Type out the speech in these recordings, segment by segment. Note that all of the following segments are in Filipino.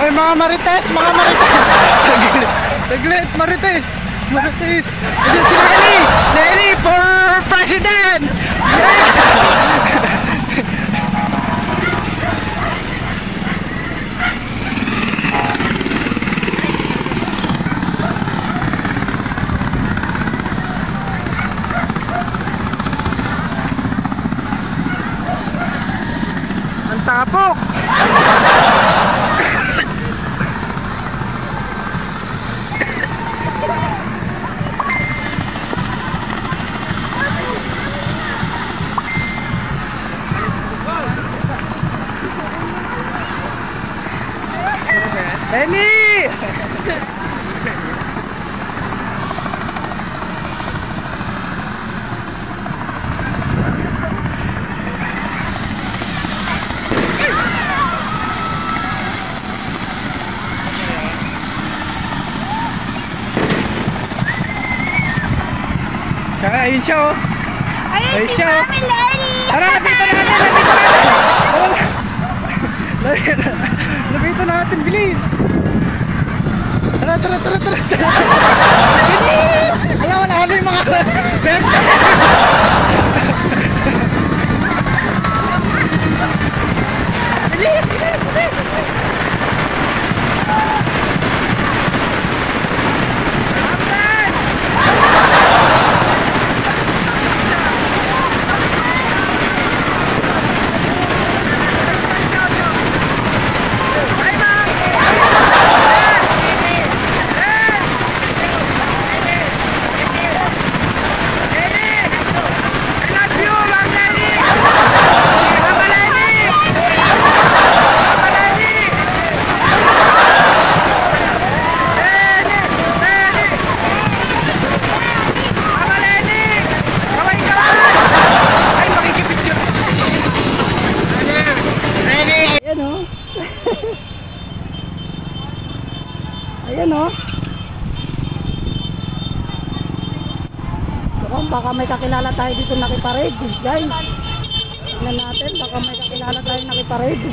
Ay, mga marites, mga marites. Saglit, marites. Marites. Ayan si Nelly. Nelly for president. Ang tapok. Lenny! Ayun siya oh. Ayun siya oh. Tara, lapitan natin, lapitan natin, bilis. Tara. Ayaw, nahalo yung mga ayan o. Baka may kakilala tayo dito nakiparade guys. Tingnan natin, baka may kakilala tayo nakiparade.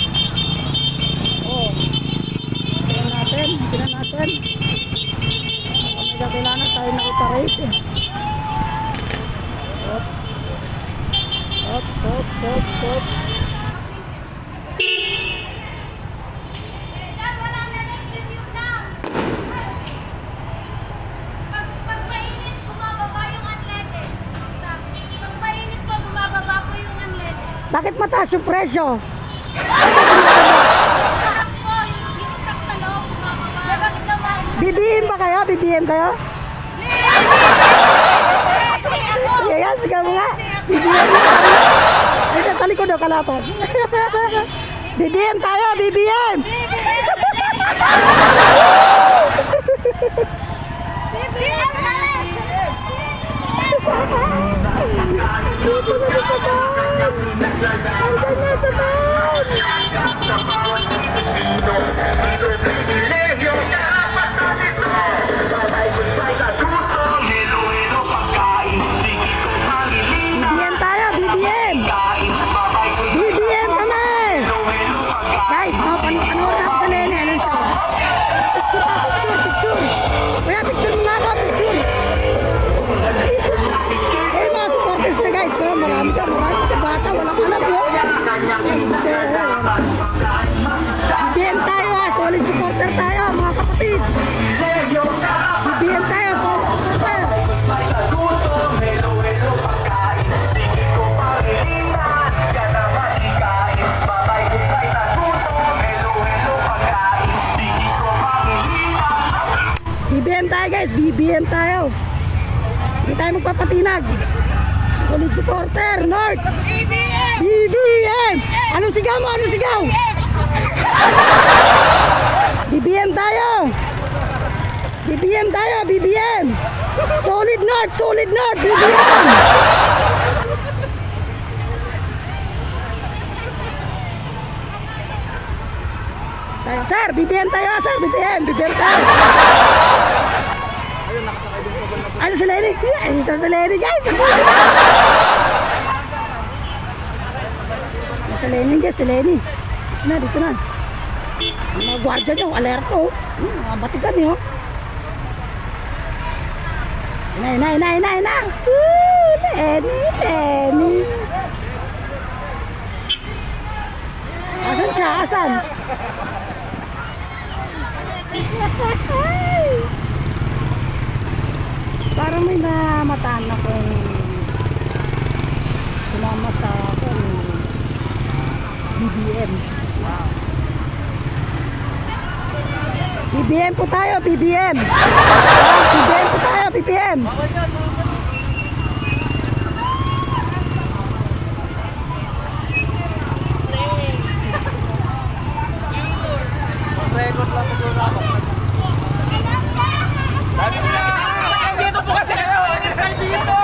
Oh. Tingnan natin. Baka may kakilala tayo nakiparade. Hop. Bakit mataas yung presyo? Sarap po, yung stock sa loob, bumababa. Bakit naman? BBM ba kayo? BBM kayo? Yan, sigaw mo nga. BBM. Ay, nasa likod daw kalapan. BBM tayo, BBM! BBM tayo ha, solid supporter tayo mga kapatid. BBM tayo, solid supporter. BBM tayo guys, BBM tayo. Hindi tayo magpapatinag. Solid supporter, North. BBM! Anong sigaw mo? Anong sigaw? BBM tayo! BBM tayo! BBM! Solid North! Solid North! BBM! Sir, BBM tayo! Sir, BBM! BBM tayo! Ano si Lenny? Ito si Lenny guys! Si Lenny guys, si Lenny. Na, dito na. Ang mga gwardiya nyo, alerto. Mga batigan nyo. Ina. Woo! Lenny. Asan siya? Asan? Parang may namataan akong sumama sa BBM. Wow. BBM po tayo, BBM. BBM po tayo, BBM. Dito po kasi kayo! Dito!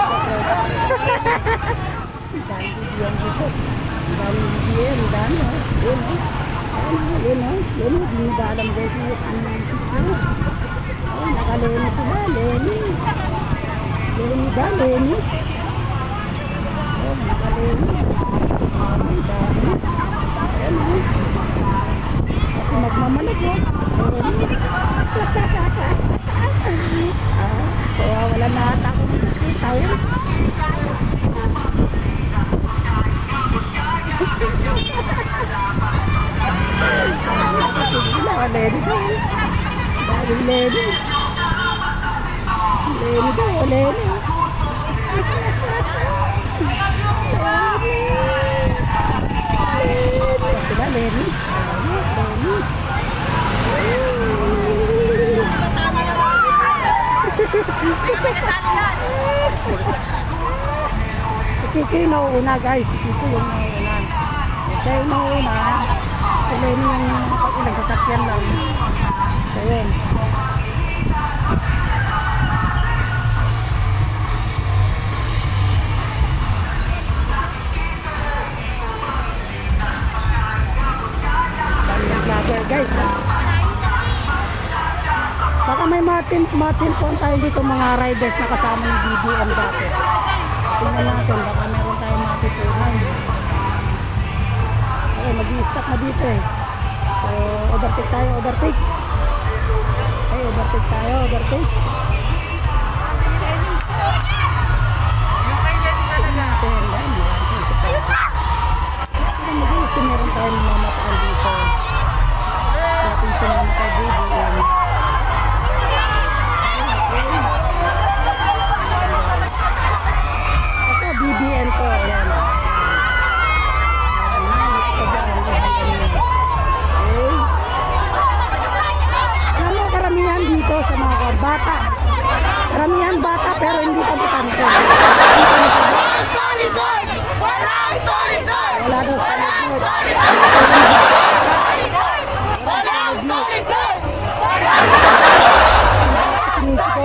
Dinidaalam guys yung sino. Nakaleni sila, Lenny. Lenny ba, Lenny? Nakaleni. Ako magmamalag Lenny. Kaya wala na ata ako ng tawin. Lenny daw. Daling Lenny. Lenny daw, Lenny. Sila, Lenny. Si Kiko yung nauuna guys. Si Kiko yung nauuna. Siya yung nauuna. Si Lenny yung nagsasakyan lang. So yun. Daming vlogger guys. Baka may matchimpuan tayo dito mga riders na kasama yung BBM dati. Tingnan natin, baka meron tayong matipunan. Okay, mag-i-stop na dito eh. So, overtake tayo, overtake. Okay, overtake tayo, overtake. Mag-i-gusto meron tayong mamataan dito. Natin siya naman kay BBM. Ito, BBM ko. Ayan. Ano karamihan dito sa mga bata? Karamihan bata pero hindi pa butante. Wala daw sinisigaw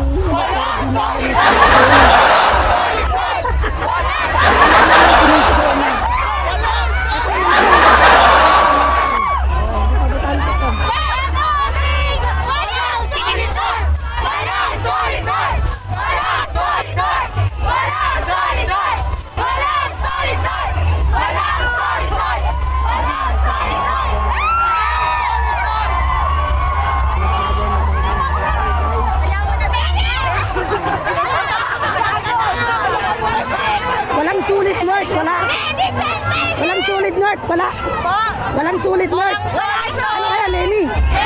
na. Walang sulit North, wala. Walang sulit North, wala. Walang sulit North. Ano kaya Lenny?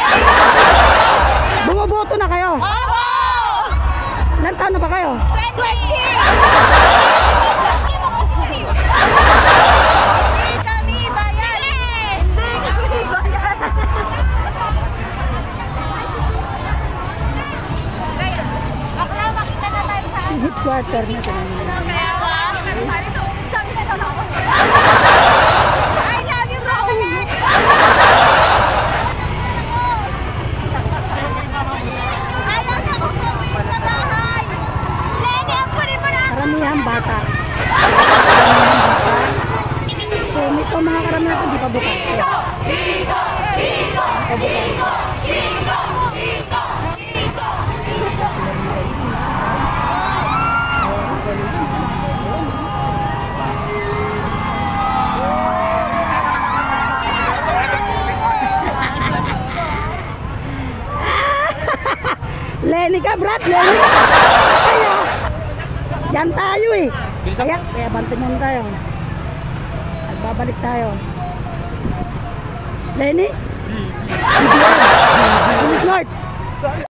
Bumoboto na kayo? Ilan taon na ba kayo? 20. Headquarter na ito. I love you, Rohit! Ayaw na akong gawin sa bahay! Lenny, ang kunin mo na ako! Karamihan bata. So, ito mga karamihan hindi pa bukas. Lenny ka, Brad. Lenny ka. Kaya, yan tayo eh. Kaya bante muna tayo. Nagbabalik tayo. Lenny? North.